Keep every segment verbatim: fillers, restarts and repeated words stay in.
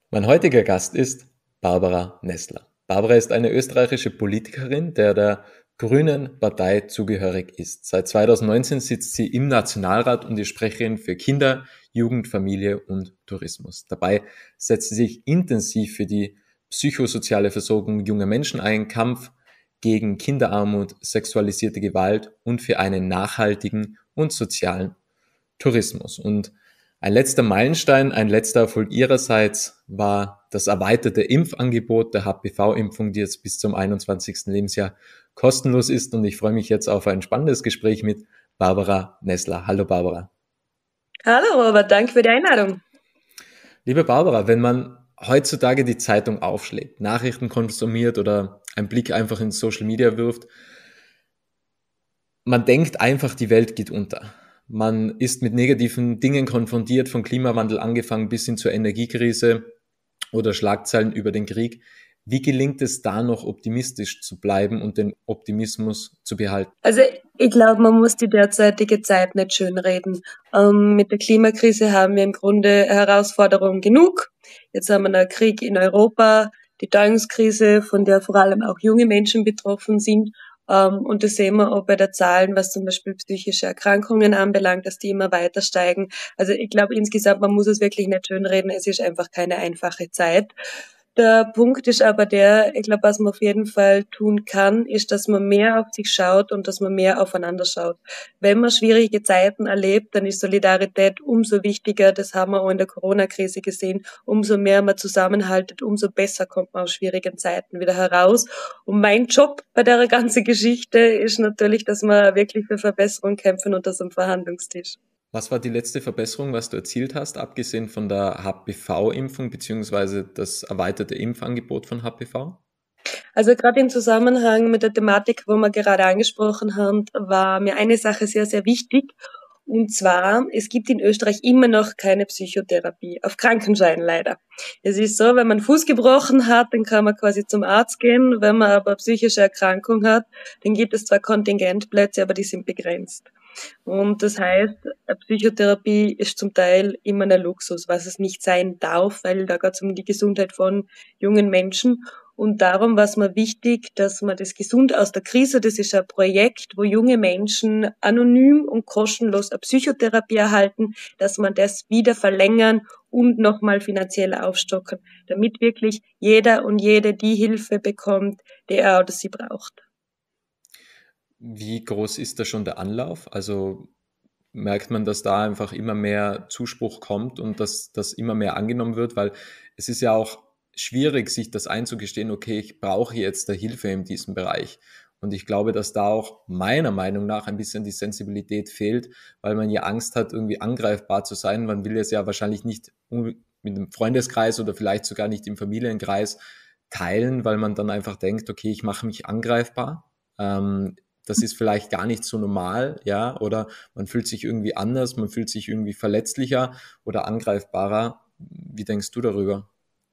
Mein heutiger Gast ist Barbara Nessler. Barbara ist eine österreichische Politikerin, der der Grünen Partei zugehörig ist. Seit zweitausendneunzehn sitzt sie im Nationalrat und ist Sprecherin für Kinder, Jugend, Familie und Tourismus. Dabei setzt sie sich intensiv für die psychosoziale Versorgung junger Menschen ein, Kampf gegen Kinderarmut, sexualisierte Gewalt und für einen nachhaltigen und sozialen Tourismus. Und ein letzter Meilenstein, ein letzter Erfolg ihrerseits war das erweiterte Impfangebot der H P V-Impfung, die jetzt bis zum einundzwanzigsten Lebensjahr kostenlos ist. Und ich freue mich jetzt auf ein spannendes Gespräch mit Barbara Nessler. Hallo Barbara. Hallo Robert, danke für die Einladung. Liebe Barbara, wenn man heutzutage die Zeitung aufschlägt, Nachrichten konsumiert oder einen Blick einfach in Social Media wirft, man denkt einfach, die Welt geht unter. Man ist mit negativen Dingen konfrontiert, von Klimawandel angefangen bis hin zur Energiekrise oder Schlagzeilen über den Krieg. Wie gelingt es da noch optimistisch zu bleiben und den Optimismus zu behalten? Also ich glaube, man muss die derzeitige Zeit nicht schönreden. Ähm, mit der Klimakrise haben wir im Grunde Herausforderungen genug. Jetzt haben wir einen Krieg in Europa, die Teuerungskrise, von der vor allem auch junge Menschen betroffen sind. Ähm, und das sehen wir auch bei der Zahlen, was zum Beispiel psychische Erkrankungen anbelangt, dass die immer weiter steigen. Also ich glaube insgesamt, man muss es wirklich nicht schönreden. Es ist einfach keine einfache Zeit. Der Punkt ist aber der, ich glaube, was man auf jeden Fall tun kann, ist, dass man mehr auf sich schaut und dass man mehr aufeinander schaut. Wenn man schwierige Zeiten erlebt, dann ist Solidarität umso wichtiger. Das haben wir auch in der Corona-Krise gesehen. Umso mehr man zusammenhaltet, umso besser kommt man aus schwierigen Zeiten wieder heraus. Und mein Job bei der ganzen Geschichte ist natürlich, dass wir wirklich für Verbesserung kämpfen und das am Verhandlungstisch. Was war die letzte Verbesserung, was du erzielt hast, abgesehen von der H P V-Impfung beziehungsweise das erweiterte Impfangebot von H P V? Also gerade im Zusammenhang mit der Thematik, wo wir gerade angesprochen haben, war mir eine Sache sehr, sehr wichtig. Und zwar, es gibt in Österreich immer noch keine Psychotherapie, auf Krankenschein leider. Es ist so, wenn man Fuß gebrochen hat, dann kann man quasi zum Arzt gehen. Wenn man aber psychische Erkrankung hat, dann gibt es zwar Kontingentplätze, aber die sind begrenzt. Und das heißt, eine Psychotherapie ist zum Teil immer ein Luxus, was es nicht sein darf, weil da geht es um die Gesundheit von jungen Menschen. Und darum war es mir wichtig, dass man das Gesund aus der Krise, das ist ein Projekt, wo junge Menschen anonym und kostenlos eine Psychotherapie erhalten, dass man das wieder verlängern und nochmal finanziell aufstocken, damit wirklich jeder und jede die Hilfe bekommt, die er oder sie braucht. Wie groß ist da schon der Anlauf? Also merkt man, dass da einfach immer mehr Zuspruch kommt und dass das immer mehr angenommen wird, weil es ist ja auch schwierig, sich das einzugestehen, okay, ich brauche jetzt da Hilfe in diesem Bereich. Und ich glaube, dass da auch meiner Meinung nach ein bisschen die Sensibilität fehlt, weil man ja Angst hat, irgendwie angreifbar zu sein. Man will es ja wahrscheinlich nicht mit einem Freundeskreis oder vielleicht sogar nicht im Familienkreis teilen, weil man dann einfach denkt, okay, ich mache mich angreifbar. Ähm, das ist vielleicht gar nicht so normal, ja, oder man fühlt sich irgendwie anders, man fühlt sich irgendwie verletzlicher oder angreifbarer. Wie denkst du darüber?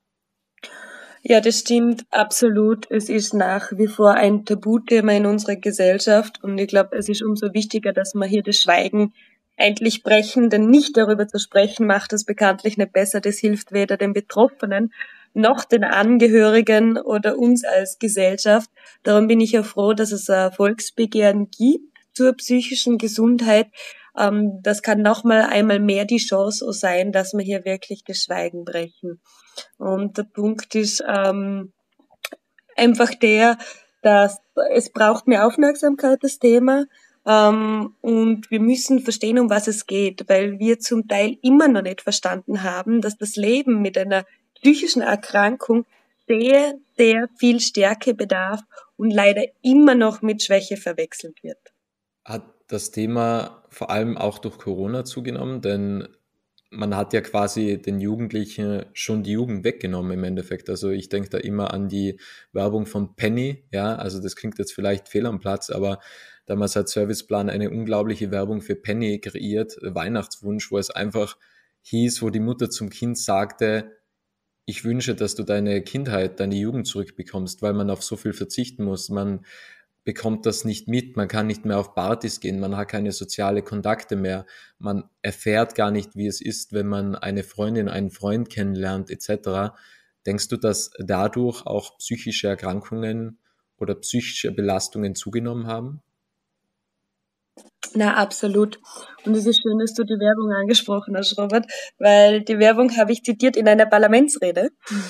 Ja, das stimmt absolut. Es ist nach wie vor ein Tabuthema in unserer Gesellschaft und ich glaube, es ist umso wichtiger, dass wir hier das Schweigen endlich brechen, denn nicht darüber zu sprechen macht es bekanntlich nicht besser. Das hilft weder den Betroffenen noch den Angehörigen oder uns als Gesellschaft. Darum bin ich ja froh, dass es ein Volksbegehren gibt zur psychischen Gesundheit. Ähm, das kann nochmal einmal mehr die Chance sein, dass wir hier wirklich das Schweigen brechen. Und der Punkt ist ähm, einfach der, dass es braucht mehr Aufmerksamkeit, das Thema. Ähm, und wir müssen verstehen, um was es geht, weil wir zum Teil immer noch nicht verstanden haben, dass das Leben mit einer psychischen Erkrankung sehr, sehr viel Stärke bedarf und leider immer noch mit Schwäche verwechselt wird. Hat das Thema vor allem auch durch Corona zugenommen? Denn man hat ja quasi den Jugendlichen schon die Jugend weggenommen im Endeffekt. Also ich denke da immer an die Werbung von Penny, ja, also das klingt jetzt vielleicht fehl am Platz, aber damals hat Serviceplan eine unglaubliche Werbung für Penny kreiert, Weihnachtswunsch, wo es einfach hieß, wo die Mutter zum Kind sagte, ich wünsche, dass du deine Kindheit, deine Jugend zurückbekommst, weil man auf so viel verzichten muss. Man bekommt das nicht mit, man kann nicht mehr auf Partys gehen, man hat keine soziale Kontakte mehr, man erfährt gar nicht, wie es ist, wenn man eine Freundin, einen Freund kennenlernt, et cetera. Denkst du, dass dadurch auch psychische Erkrankungen oder psychische Belastungen zugenommen haben? Na, absolut. Und es ist schön, dass du die Werbung angesprochen hast, Robert, weil die Werbung habe ich zitiert in einer Parlamentsrede,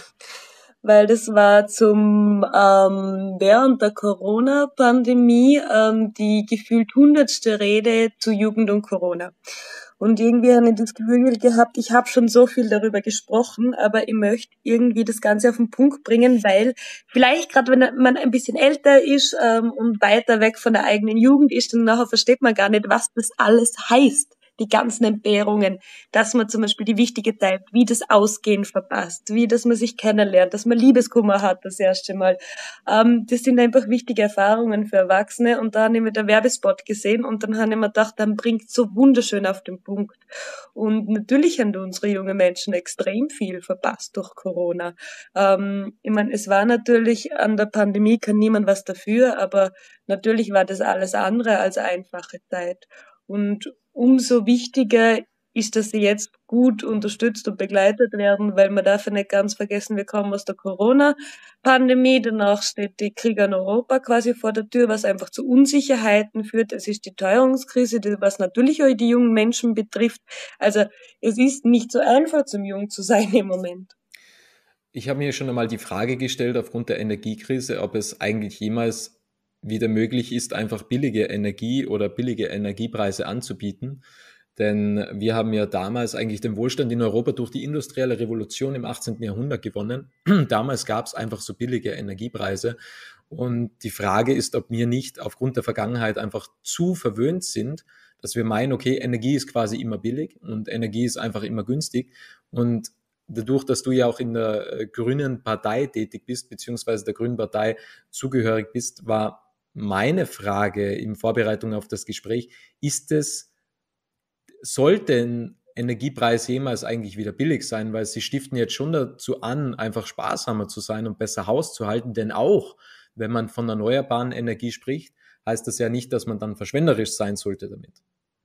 weil das war zum ähm, während der Corona-Pandemie ähm, die gefühlt hundertste Rede zu Jugend und Corona. Und irgendwie habe ich das Gefühl gehabt, ich habe schon so viel darüber gesprochen, aber ich möchte irgendwie das Ganze auf den Punkt bringen, weil vielleicht gerade wenn man ein bisschen älter ist ähm, und weiter weg von der eigenen Jugend ist, dann nachher versteht man gar nicht, was das alles heißt. Die ganzen Entbehrungen, dass man zum Beispiel die wichtige Zeit, wie das Ausgehen verpasst, wie dass man sich kennenlernt, dass man Liebeskummer hat das erste Mal. Ähm, das sind einfach wichtige Erfahrungen für Erwachsene. Und da habe ich mir den Werbespot gesehen und dann habe ich mir gedacht, dann bringt so wunderschön auf den Punkt. Und natürlich haben unsere jungen Menschen extrem viel verpasst durch Corona. Ähm, ich meine, es war natürlich an der Pandemie, kann niemand was dafür, aber natürlich war das alles andere als einfache Zeit. Und umso wichtiger ist, dass sie jetzt gut unterstützt und begleitet werden, weil man darf ja nicht ganz vergessen, wir kommen aus der Corona-Pandemie, danach steht die Krieg in Europa quasi vor der Tür, was einfach zu Unsicherheiten führt. Es ist die Teuerungskrise, was natürlich auch die jungen Menschen betrifft. Also es ist nicht so einfach, zum Jung zu sein im Moment. Ich habe mir schon einmal die Frage gestellt, aufgrund der Energiekrise, ob es eigentlich jemals wieder möglich ist, einfach billige Energie oder billige Energiepreise anzubieten. Denn wir haben ja damals eigentlich den Wohlstand in Europa durch die industrielle Revolution im achtzehnten. Jahrhundert gewonnen. Damals gab es einfach so billige Energiepreise. Und die Frage ist, ob wir nicht aufgrund der Vergangenheit einfach zu verwöhnt sind, dass wir meinen, okay, Energie ist quasi immer billig und Energie ist einfach immer günstig. Und dadurch, dass du ja auch in der Grünen Partei tätig bist, beziehungsweise der Grünen Partei zugehörig bist, war meine Frage in Vorbereitung auf das Gespräch, ist es, sollte ein Energiepreis jemals eigentlich wieder billig sein, weil sie stiften jetzt schon dazu an, einfach sparsamer zu sein und besser Haus zu halten, denn auch, wenn man von erneuerbaren Energie spricht, heißt das ja nicht, dass man dann verschwenderisch sein sollte damit.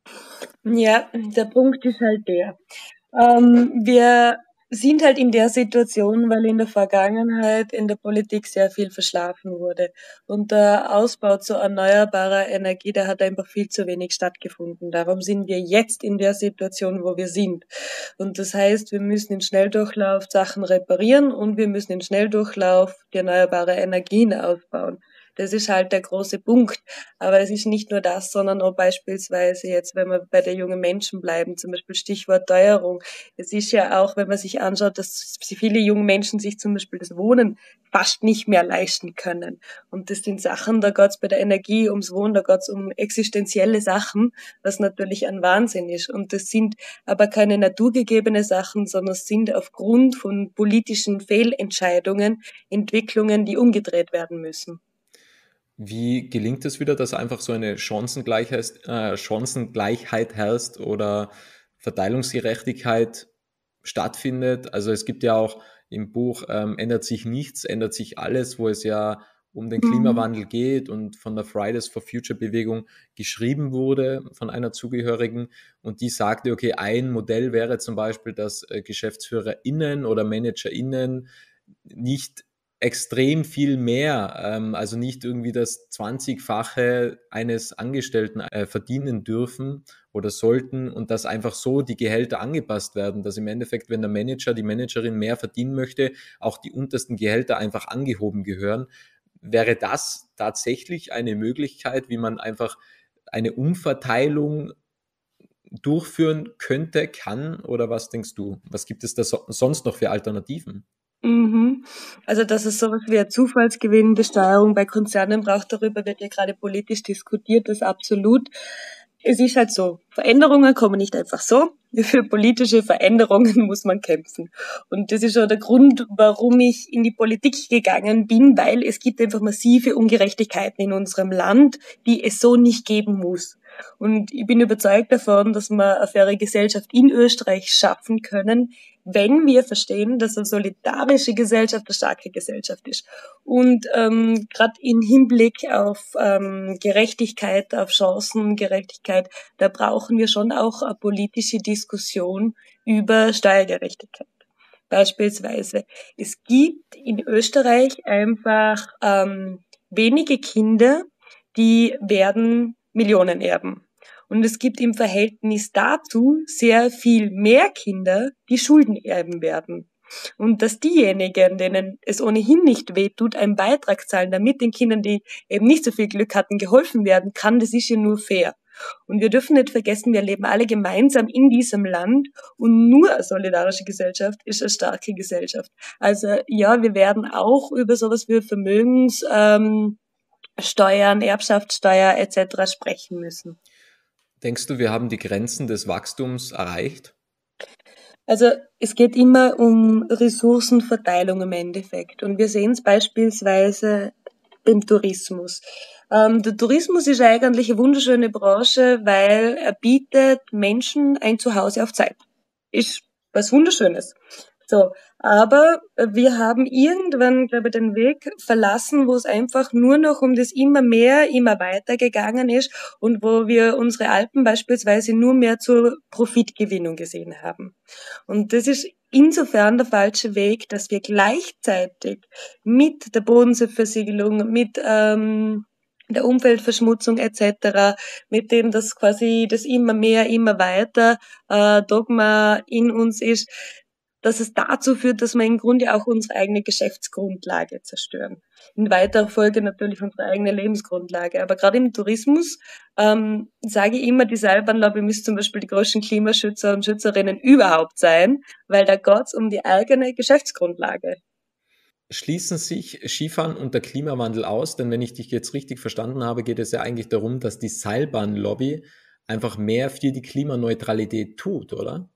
Ja, der Punkt ist halt der. Ähm, wir sind halt in der Situation, weil in der Vergangenheit in der Politik sehr viel verschlafen wurde. Und der Ausbau zu erneuerbarer Energie, der hat einfach viel zu wenig stattgefunden. Darum sind wir jetzt in der Situation, wo wir sind. Und das heißt, wir müssen in Schnelldurchlauf Sachen reparieren und wir müssen in Schnelldurchlauf die erneuerbare Energien ausbauen. Das ist halt der große Punkt. Aber es ist nicht nur das, sondern auch beispielsweise jetzt, wenn wir bei den jungen Menschen bleiben, zum Beispiel Stichwort Teuerung. Es ist ja auch, wenn man sich anschaut, dass viele junge Menschen sich zum Beispiel das Wohnen fast nicht mehr leisten können. Und das sind Sachen, da geht's bei der Energie ums Wohnen, da geht's um existenzielle Sachen, was natürlich ein Wahnsinn ist. Und das sind aber keine naturgegebene Sachen, sondern es sind aufgrund von politischen Fehlentscheidungen Entwicklungen, die umgedreht werden müssen. Wie gelingt es wieder, dass einfach so eine Chancengleichheit, äh, Chancengleichheit herrscht oder Verteilungsgerechtigkeit stattfindet? Also es gibt ja auch im Buch ähm, Ändert sich nichts, ändert sich alles, wo es ja um den Klimawandel geht und von der Fridays for Future Bewegung geschrieben wurde von einer Zugehörigen und die sagte, okay, ein Modell wäre zum Beispiel, dass äh, GeschäftsführerInnen oder ManagerInnen nicht extrem viel mehr, ähm, also nicht irgendwie das zwanzigfache eines Angestellten äh, verdienen dürfen oder sollten und dass einfach so die Gehälter angepasst werden, dass im Endeffekt, wenn der Manager, die Managerin mehr verdienen möchte, auch die untersten Gehälter einfach angehoben gehören. Wäre das tatsächlich eine Möglichkeit, wie man einfach eine Umverteilung durchführen könnte, kann, oder was denkst du? Was gibt es da so, sonst noch für Alternativen? Mhm. Also, dass es sowas wie eine Zufallsgewinnbesteuerung bei Konzernen braucht, darüber wird ja gerade politisch diskutiert, das absolut. Es ist halt so, Veränderungen kommen nicht einfach so. Für politische Veränderungen muss man kämpfen. Und das ist auch der Grund, warum ich in die Politik gegangen bin, weil es gibt einfach massive Ungerechtigkeiten in unserem Land, die es so nicht geben muss. Und ich bin überzeugt davon, dass wir eine faire Gesellschaft in Österreich schaffen können, wenn wir verstehen, dass eine solidarische Gesellschaft eine starke Gesellschaft ist. Und ähm, gerade im Hinblick auf ähm, Gerechtigkeit, auf Chancengerechtigkeit, da brauchen wir schon auch eine politische Diskussion über Steuergerechtigkeit. Beispielsweise, es gibt in Österreich einfach ähm, wenige Kinder, die werden Millionen erben. Und es gibt im Verhältnis dazu sehr viel mehr Kinder, die Schulden erben werden. Und dass diejenigen, denen es ohnehin nicht wehtut, einen Beitrag zahlen, damit den Kindern, die eben nicht so viel Glück hatten, geholfen werden kann, das ist ja nur fair. Und wir dürfen nicht vergessen, wir leben alle gemeinsam in diesem Land und nur eine solidarische Gesellschaft ist eine starke Gesellschaft. Also ja, wir werden auch über sowas wie Vermögenssteuern, ähm, Erbschaftssteuer et cetera sprechen müssen. Denkst du, wir haben die Grenzen des Wachstums erreicht? Also es geht immer um Ressourcenverteilung im Endeffekt. Und wir sehen es beispielsweise beim Tourismus. Ähm, der Tourismus ist eigentlich eine wunderschöne Branche, weil er bietet Menschen ein Zuhause auf Zeit. Ist was Wunderschönes. So, aber wir haben irgendwann, glaube ich, den Weg verlassen, wo es einfach nur noch um das immer mehr, immer weiter gegangen ist und wo wir unsere Alpen beispielsweise nur mehr zur Profitgewinnung gesehen haben. Und das ist insofern der falsche Weg, dass wir gleichzeitig mit der Bodenseeversiegelung, mit ähm, der Umweltverschmutzung et cetera, mit dem, dass quasi das immer mehr, immer weiter äh, Dogma in uns ist, dass es dazu führt, dass wir im Grunde auch unsere eigene Geschäftsgrundlage zerstören. In weiterer Folge natürlich unsere eigene Lebensgrundlage. Aber gerade im Tourismus ähm, sage ich immer, die Seilbahnlobby müsste zum Beispiel die größten Klimaschützer und Schützerinnen überhaupt sein, weil da geht's um die eigene Geschäftsgrundlage. Schließen sich Skifahren und der Klimawandel aus? Denn wenn ich dich jetzt richtig verstanden habe, geht es ja eigentlich darum, dass die Seilbahnlobby einfach mehr für die Klimaneutralität tut, oder?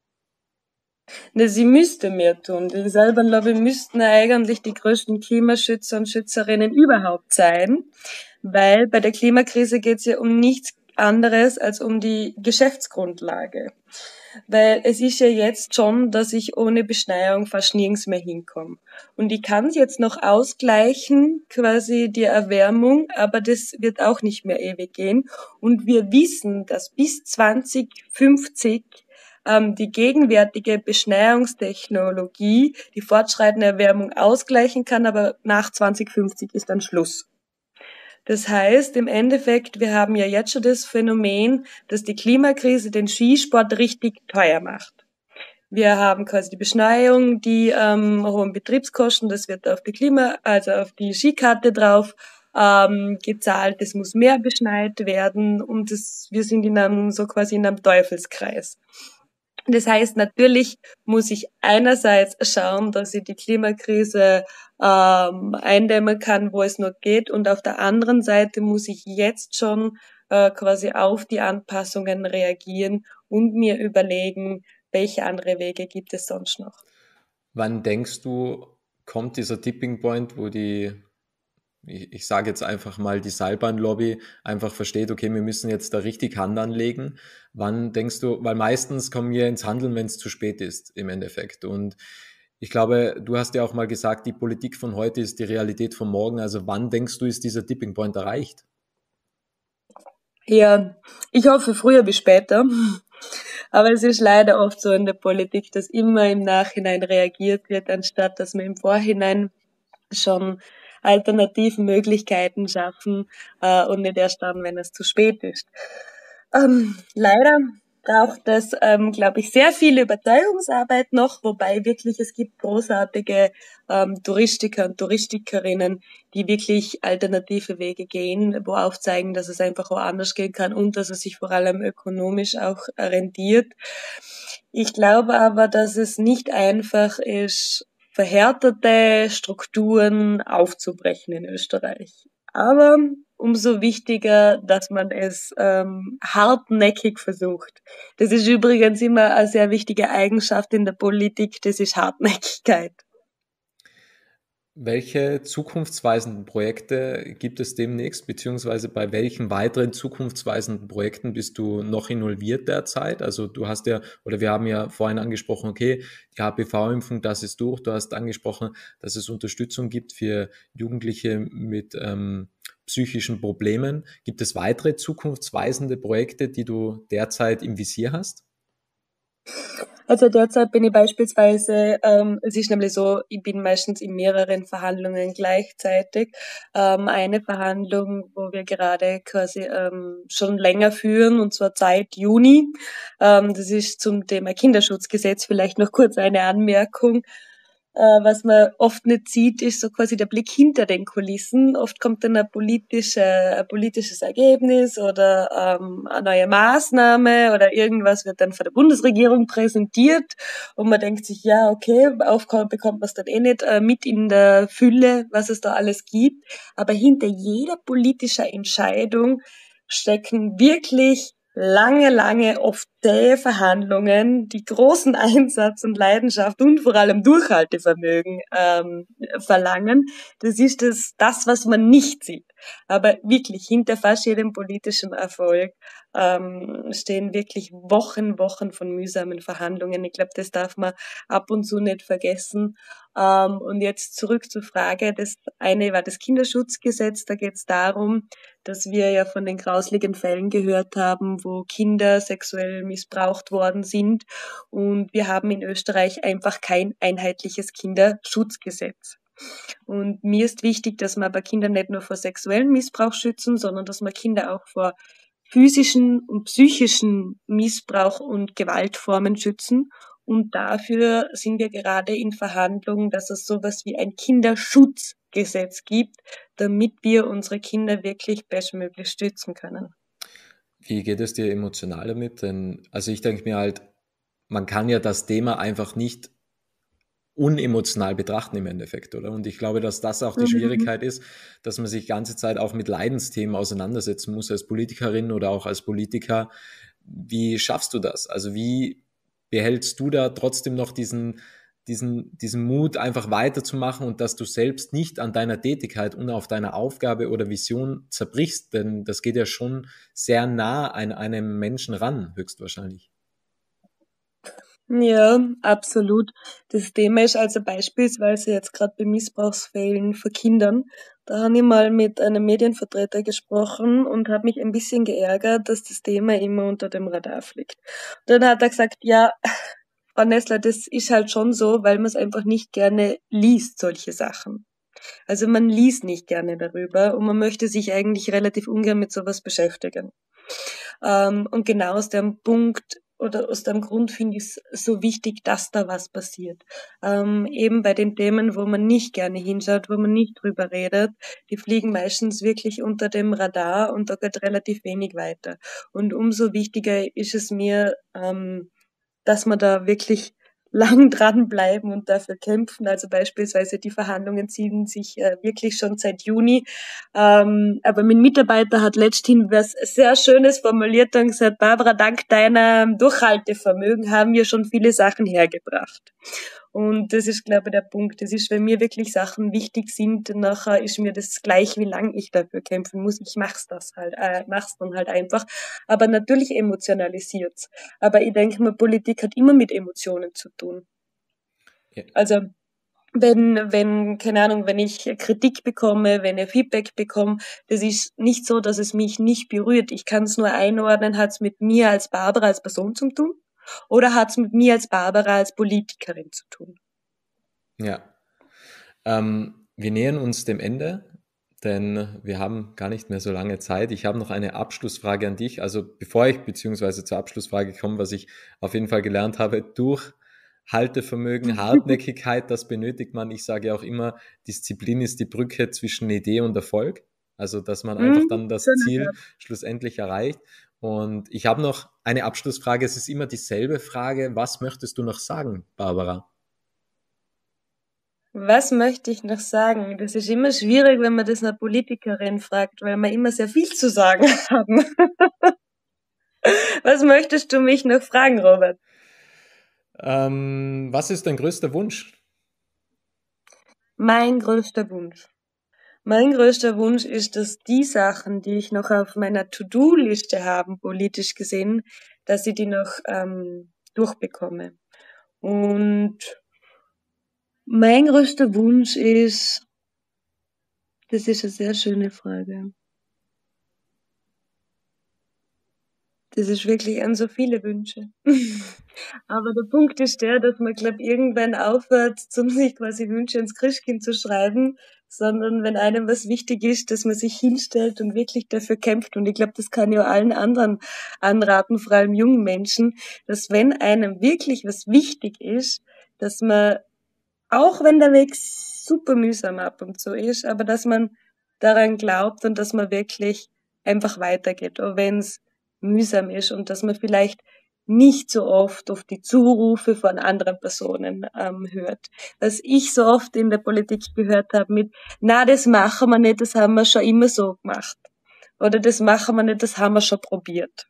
Ne, sie müsste mehr tun. Die Seilbahnlobby müssten eigentlich die größten Klimaschützer und Schützerinnen überhaupt sein, weil bei der Klimakrise geht es ja um nichts anderes als um die Geschäftsgrundlage. Weil es ist ja jetzt schon, dass ich ohne Beschneiung fast nirgends mehr hinkomme. Und ich kann es jetzt noch ausgleichen, quasi die Erwärmung, aber das wird auch nicht mehr ewig gehen. Und wir wissen, dass bis zwanzig fünfzig ähm, die gegenwärtige Beschneiungstechnologie die fortschreitende Erwärmung ausgleichen kann, aber nach zwanzig fünfzig ist dann Schluss. Das heißt, im Endeffekt, wir haben ja jetzt schon das Phänomen, dass die Klimakrise den Skisport richtig teuer macht. Wir haben quasi die Beschneiung, die ähm, hohen Betriebskosten, das wird auf die Klima, also auf die Skikarte drauf ähm, gezahlt, es muss mehr beschneit werden und das, wir sind in einem, so quasi in einem Teufelskreis. Das heißt, natürlich muss ich einerseits schauen, dass ich die Klimakrise ähm, eindämmen kann, wo es nur geht, und auf der anderen Seite muss ich jetzt schon äh, quasi auf die Anpassungen reagieren und mir überlegen, welche andere Wege gibt es sonst noch. Wann denkst du, kommt dieser Tipping Point, wo die, ich, ich sage jetzt einfach mal, die Seilbahnlobby einfach versteht, okay, wir müssen jetzt da richtig Hand anlegen? Wann denkst du, weil meistens kommen wir ins Handeln, wenn es zu spät ist, im Endeffekt. Und ich glaube, du hast ja auch mal gesagt, die Politik von heute ist die Realität von morgen. Also wann denkst du, ist dieser Tipping Point erreicht? Ja, ich hoffe früher bis später. Aber es ist leider oft so in der Politik, dass immer im Nachhinein reagiert wird, anstatt dass man im Vorhinein schon alternativen Möglichkeiten schaffen äh, und nicht erst dann, wenn es zu spät ist. Ähm, leider braucht es, ähm, glaube ich, sehr viel Überzeugungsarbeit noch, wobei wirklich es gibt großartige ähm, Touristiker und Touristikerinnen, die wirklich alternative Wege gehen, wo aufzeigen, dass es einfach auch anders gehen kann und dass es sich vor allem ökonomisch auch rentiert. Ich glaube aber, dass es nicht einfach ist, verhärtete Strukturen aufzubrechen in Österreich. Aber umso wichtiger, dass man es ähm, hartnäckig versucht. Das ist übrigens immer eine sehr wichtige Eigenschaft in der Politik, das ist Hartnäckigkeit. Welche zukunftsweisenden Projekte gibt es demnächst, beziehungsweise bei welchen weiteren zukunftsweisenden Projekten bist du noch involviert derzeit? Also du hast ja, oder wir haben ja vorhin angesprochen, okay, die H P V-Impfung, das ist durch. Du hast angesprochen, dass es Unterstützung gibt für Jugendliche mit ähm, psychischen Problemen. Gibt es weitere zukunftsweisende Projekte, die du derzeit im Visier hast? Also derzeit bin ich beispielsweise, ähm, es ist nämlich so, ich bin meistens in mehreren Verhandlungen gleichzeitig. Ähm, eine Verhandlung, wo wir gerade quasi ähm, schon länger führen, und zwar seit Juni. Ähm, das ist zum Thema Kinderschutzgesetz. Vielleicht noch kurz eine Anmerkung. Äh, was man oft nicht sieht, ist so quasi der Blick hinter den Kulissen. Oft kommt dann ein, politische, ein politisches Ergebnis oder ähm, eine neue Maßnahme oder irgendwas wird dann von der Bundesregierung präsentiert und man denkt sich, ja, okay, aufkommen bekommt man es dann eh nicht äh, mit in der Fülle, was es da alles gibt. Aber hinter jeder politischen Entscheidung stecken wirklich lange, lange, oft zähe Verhandlungen, die großen Einsatz und Leidenschaft und vor allem Durchhaltevermögen ähm, verlangen. Das ist das, das, was man nicht sieht. Aber wirklich, hinter fast jedem politischen Erfolg ähm, stehen wirklich Wochen, Wochen von mühsamen Verhandlungen. Ich glaube, das darf man ab und zu nicht vergessen. Ähm, und jetzt zurück zur Frage. Das eine war das Kinderschutzgesetz. Da geht es darum, dass wir ja von den grausligen Fällen gehört haben, wo Kinder sexuell missbraucht worden sind. Und wir haben in Österreich einfach kein einheitliches Kinderschutzgesetz. Und mir ist wichtig, dass wir aber Kinder nicht nur vor sexuellem Missbrauch schützen, sondern dass wir Kinder auch vor physischen und psychischen Missbrauch und Gewaltformen schützen. Und dafür sind wir gerade in Verhandlungen, dass es sowas wie ein Kinderschutzgesetz gibt, damit wir unsere Kinder wirklich bestmöglich stützen können. Wie geht es dir emotional damit? Denn, also ich denke mir halt, man kann ja das Thema einfach nicht unemotional betrachten im Endeffekt, oder? Und ich glaube, dass das auch die Mhm. Schwierigkeit ist, dass man sich die ganze Zeit auch mit Leidensthemen auseinandersetzen muss als Politikerin oder auch als Politiker. Wie schaffst du das? Also wie behältst du da trotzdem noch diesen, diesen, diesen Mut, einfach weiterzumachen und dass du selbst nicht an deiner Tätigkeit und auf deiner Aufgabe oder Vision zerbrichst? Denn das geht ja schon sehr nah an einem Menschen ran, höchstwahrscheinlich. Ja, absolut. Das Thema ist also beispielsweise jetzt gerade bei Missbrauchsfällen von Kindern. Da habe ich mal mit einem Medienvertreter gesprochen und habe mich ein bisschen geärgert, dass das Thema immer unter dem Radar fliegt. Dann hat er gesagt, ja, Frau Nessler, das ist halt schon so, weil man es einfach nicht gerne liest, solche Sachen. Also man liest nicht gerne darüber und man möchte sich eigentlich relativ ungern mit sowas beschäftigen. Ähm, und genau aus dem Punkt oder aus dem Grund finde ich es so wichtig, dass da was passiert. Ähm, eben bei den Themen, wo man nicht gerne hinschaut, wo man nicht drüber redet, die fliegen meistens wirklich unter dem Radar und da geht relativ wenig weiter. Und umso wichtiger ist es mir, ähm, dass man da wirklich lang dranbleiben und dafür kämpfen. Also beispielsweise die Verhandlungen ziehen sich äh, wirklich schon seit Juni. Ähm, aber mein Mitarbeiter hat letzthin was sehr Schönes formuliert und gesagt, Barbara, dank deinem Durchhaltevermögen haben wir schon viele Sachen hergebracht. Und das ist, glaube ich, der Punkt. Das ist, wenn mir wirklich Sachen wichtig sind, nachher ist mir das gleich, wie lang ich dafür kämpfen muss. Ich mach's das halt, äh, mach's dann halt einfach. Aber natürlich emotionalisiert's. Aber ich denke mal, Politik hat immer mit Emotionen zu tun. Ja. Also wenn, wenn, keine Ahnung, wenn ich Kritik bekomme, wenn ich Feedback bekomme, das ist nicht so, dass es mich nicht berührt. Ich kann es nur einordnen, hat es mit mir als Barbara als Person zu tun oder hat es mit mir als Barbara als Politikerin zu tun? Ja. Ähm, wir nähern uns dem Ende, denn wir haben gar nicht mehr so lange Zeit. Ich habe noch eine Abschlussfrage an dich. Also bevor ich beziehungsweise zur Abschlussfrage komme, was ich auf jeden Fall gelernt habe, Durchhaltevermögen, Hartnäckigkeit, das benötigt man. Ich sage ja auch immer, Disziplin ist die Brücke zwischen Idee und Erfolg. Also, dass man einfach Hm, dann das schöner Ziel Satz. schlussendlich erreicht. Und ich habe noch eine Abschlussfrage. Es ist immer dieselbe Frage. Was möchtest du noch sagen, Barbara? Was möchte ich noch sagen? Das ist immer schwierig, wenn man das einer Politikerin fragt, weil wir immer sehr viel zu sagen haben. Was möchtest du mich noch fragen, Robert? Ähm, was ist dein größter Wunsch? Mein größter Wunsch. Mein größter Wunsch ist, dass die Sachen, die ich noch auf meiner To-Do-Liste habe, politisch gesehen, dass ich die noch ähm, durchbekomme. Und mein größter Wunsch ist, das ist eine sehr schöne Frage. Das ist wirklich an so viele Wünsche. Aber der Punkt ist der, dass man, glaube irgendwann aufhört, zum sich quasi Wünsche ins Christkind zu schreiben, sondern wenn einem was wichtig ist, dass man sich hinstellt und wirklich dafür kämpft. Und ich glaube, das kann ja allen anderen anraten, vor allem jungen Menschen, dass wenn einem wirklich was wichtig ist, dass man, auch wenn der Weg super mühsam ab und zu ist, aber dass man daran glaubt und dass man wirklich einfach weitergeht, auch wenn es mühsam ist und dass man vielleicht nicht so oft auf die Zurufe von anderen Personen ähm, hört. Was ich so oft in der Politik gehört habe mit, na, das machen wir nicht, das haben wir schon immer so gemacht. Oder das machen wir nicht, das haben wir schon probiert.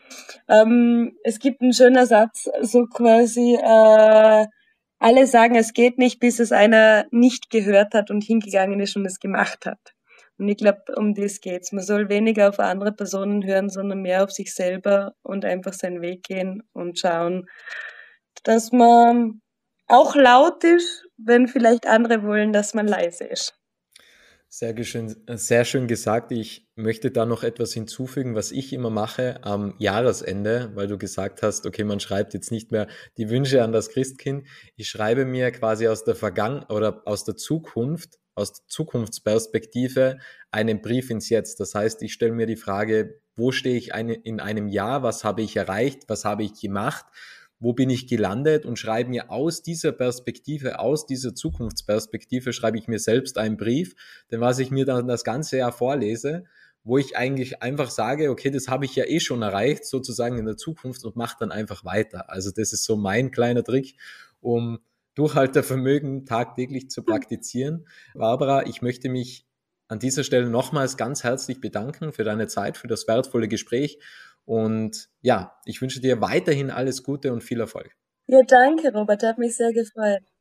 Ähm, es gibt einen schönen Satz, so quasi, äh, alle sagen, es geht nicht, bis es einer nicht gehört hat und hingegangen ist und es gemacht hat. Und ich glaube, um das geht's. Man soll weniger auf andere Personen hören, sondern mehr auf sich selber und einfach seinen Weg gehen und schauen, dass man auch laut ist, wenn vielleicht andere wollen, dass man leise ist. Sehr schön, sehr schön gesagt. Ich möchte da noch etwas hinzufügen, was ich immer mache am Jahresende, weil du gesagt hast, okay, man schreibt jetzt nicht mehr die Wünsche an das Christkind. Ich schreibe mir quasi aus der Vergangenheit oder aus der Zukunft, aus der Zukunftsperspektive einen Brief ins Jetzt. Das heißt, ich stelle mir die Frage, wo stehe ich in einem Jahr? Was habe ich erreicht? Was habe ich gemacht? Wo bin ich gelandet, und schreibe mir aus dieser Perspektive, aus dieser Zukunftsperspektive, schreibe ich mir selbst einen Brief, denn was ich mir dann das ganze Jahr vorlese, wo ich eigentlich einfach sage, okay, das habe ich ja eh schon erreicht, sozusagen in der Zukunft, und mache dann einfach weiter. Also das ist so mein kleiner Trick, um Durchhaltevermögen tagtäglich zu praktizieren. Barbara, ich möchte mich an dieser Stelle nochmals ganz herzlich bedanken für deine Zeit, für das wertvolle Gespräch. Und ja, ich wünsche dir weiterhin alles Gute und viel Erfolg. Ja, danke, Robert. Hat mich sehr gefreut.